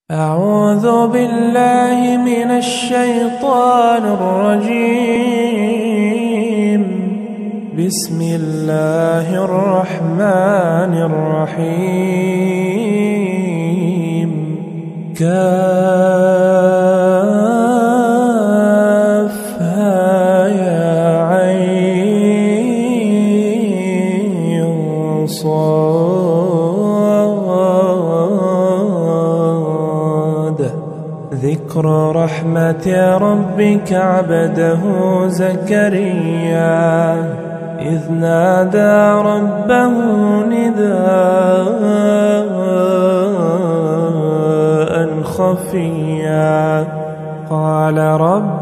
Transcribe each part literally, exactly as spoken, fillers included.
أعوذ بالله من الشيطان الرجيم. بسم الله الرحمن الرحيم. كافها يا عين صاد. ذكر رحمة ربك عبده زكريا إذ نادى ربه نداء خفيا قال رب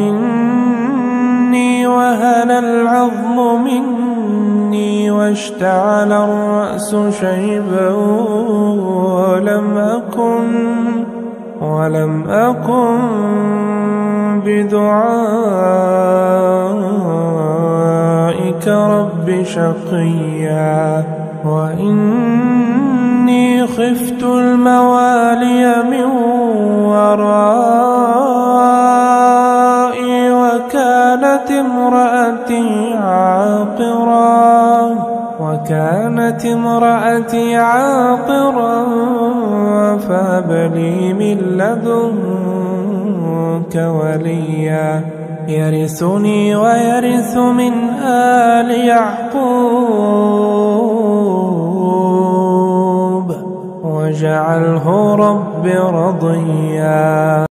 إني وهن العظم مني واشتعل الرأس شيبا ولم أكن ولم أكن بدعائك رب شقيا وإني خفت الموالي من ورائي وكانت امرأتي عاقرا وكانت امرأتي عاقرا فهب لي من لدنك وليا يرثني ويرث من آل يعقوب واجعله رب رضيا.